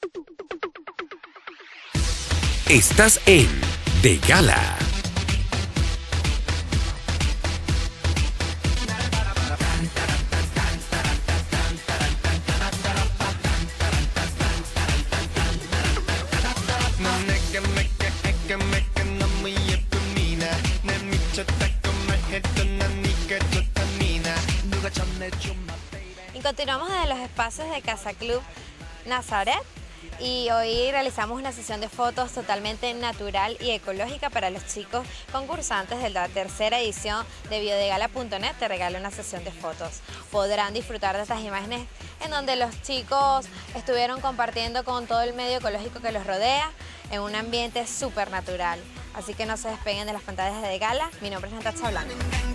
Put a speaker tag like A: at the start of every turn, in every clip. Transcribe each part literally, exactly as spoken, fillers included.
A: Estás en De Gala.
B: Y continuamos desde los espacios de Casa Club Nazaret y hoy realizamos una sesión de fotos totalmente natural y ecológica para los chicos concursantes de la tercera edición de biodegala punto net. Te regalo una sesión de fotos. Podrán disfrutar de estas imágenes en donde los chicos estuvieron compartiendo con todo el medio ecológico que los rodea en un ambiente súper natural. Así que no se despeguen de las pantallas de De Gala. Mi nombre es Natacha Blanco.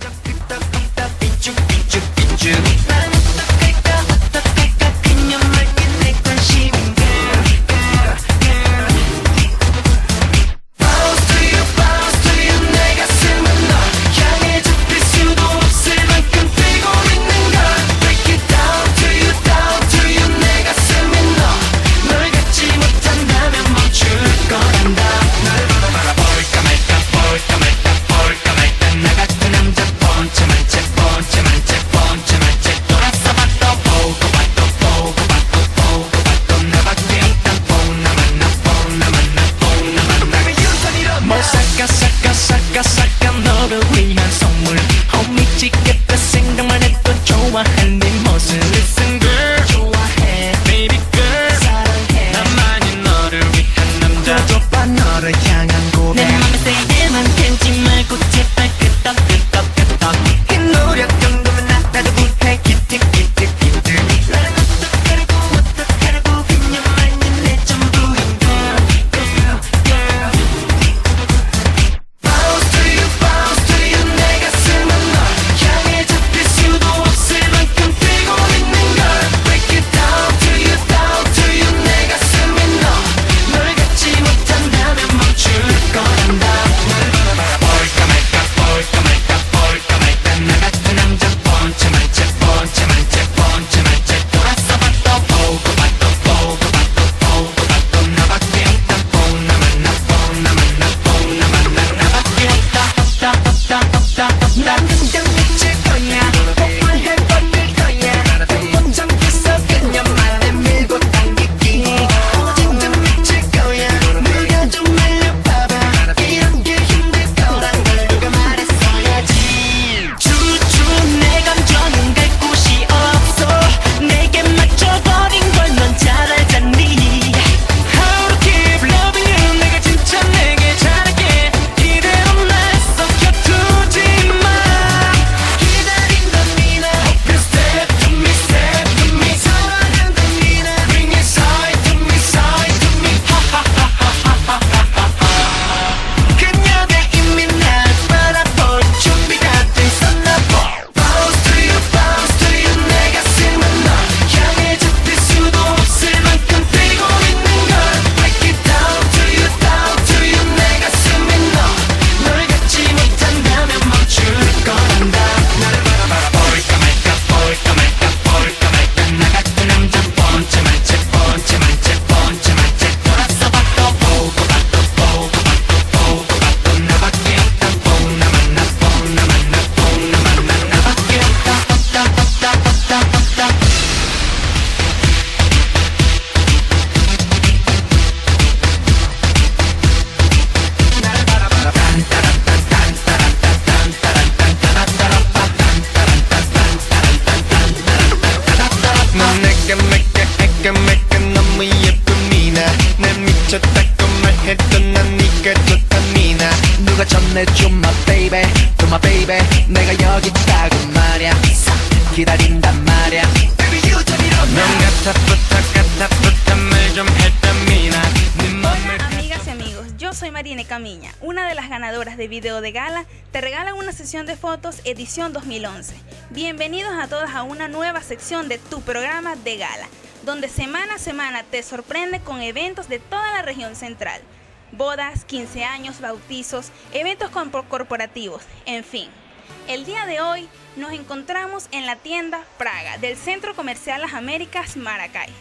C: Amigas y amigos, yo soy Marine Camiña, una de las ganadoras de Video de Gala. Te regalan una sesión de fotos edición dos mil once. Bienvenidos a todas a una nueva sección de tu programa De Gala, donde semana a semana te sorprende con eventos de toda la región central. Bodas, quince años, bautizos, eventos corporativos, en fin. El día de hoy nos encontramos en la tienda Praga del Centro Comercial Las Américas, Maracay.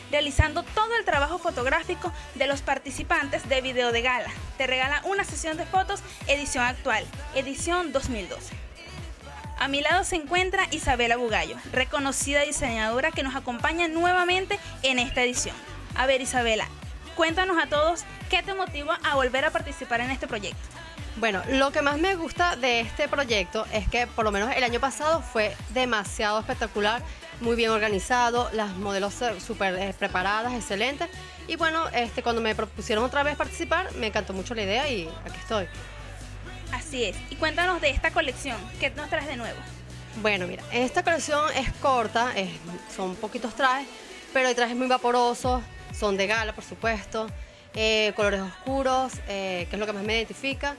C: realizando todo el trabajo fotográfico de los participantes de Video de Gala. Te regala una sesión de fotos edición actual, edición dos mil doce. A mi lado se encuentra Isabela Bugallo, reconocida diseñadora que nos acompaña nuevamente en esta edición. A ver, Isabela, cuéntanos a todos qué te motiva a volver a participar en este proyecto.
D: Bueno, lo que más me gusta de este proyecto es que por lo menos el año pasado fue demasiado espectacular, muy bien organizado, las modelos súper eh, preparadas, excelentes. Y bueno, este, cuando me propusieron otra vez participar, me encantó mucho la idea y aquí estoy.
C: Así es. Y cuéntanos de esta colección, ¿qué nos traes de nuevo?
D: Bueno, mira, esta colección es corta, es, son poquitos trajes, pero hay trajes muy vaporosos, son de gala, por supuesto, eh, colores oscuros, eh, que es lo que más me identifica,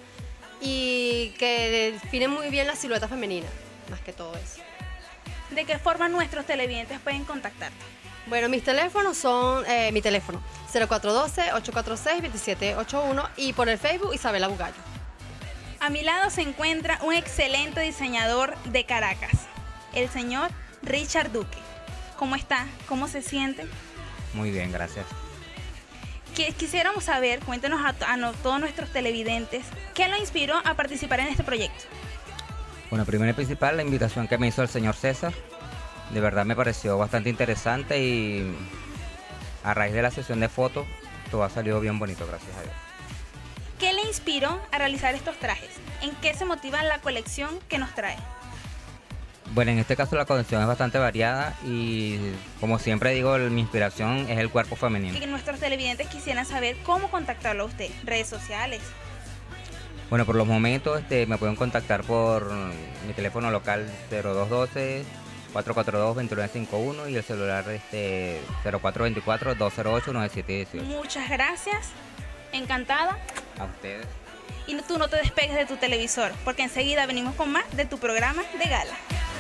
D: y que definen muy bien la silueta femenina, más que todo eso.
C: ¿De qué forma nuestros televidentes pueden contactarte?
D: Bueno, mis teléfonos son, eh, mi teléfono, cero cuatro uno dos, ocho cuatro seis, dos siete ocho uno, y por el Facebook, Isabela Bugallo.
C: A mi lado se encuentra un excelente diseñador de Caracas, el señor Richard Duque. ¿Cómo está? ¿Cómo se siente?
E: Muy bien, gracias.
C: Quisiéramos saber, cuéntenos a, a no, todos nuestros televidentes, ¿qué lo inspiró a participar en este proyecto?
E: Bueno, primero y principal, la invitación que me hizo el señor César. De verdad me pareció bastante interesante y a raíz de la sesión de fotos, todo ha salido bien bonito, gracias a Dios.
C: ¿Qué le inspiró a realizar estos trajes? ¿En qué se motiva la colección que nos trae?
E: Bueno, en este caso la colección es bastante variada y como siempre digo, mi inspiración es el cuerpo femenino.
C: Que nuestros televidentes quisieran saber cómo contactarlo a usted, redes sociales.
E: Bueno, por los momentos este, me pueden contactar por mi teléfono local cero dos uno dos, cuatro cuatro dos, dos nueve cinco uno y el celular este, cero cuatro dos cuatro, dos cero ocho, nueve siete uno ocho.
C: Muchas gracias, encantada.
E: A ustedes.
C: Y tú no te despegues de tu televisor, porque enseguida venimos con más de tu programa de gala.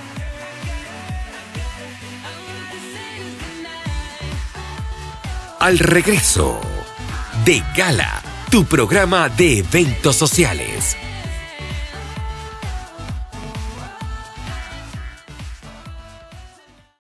A: Al regreso de Gala, tu programa de eventos sociales.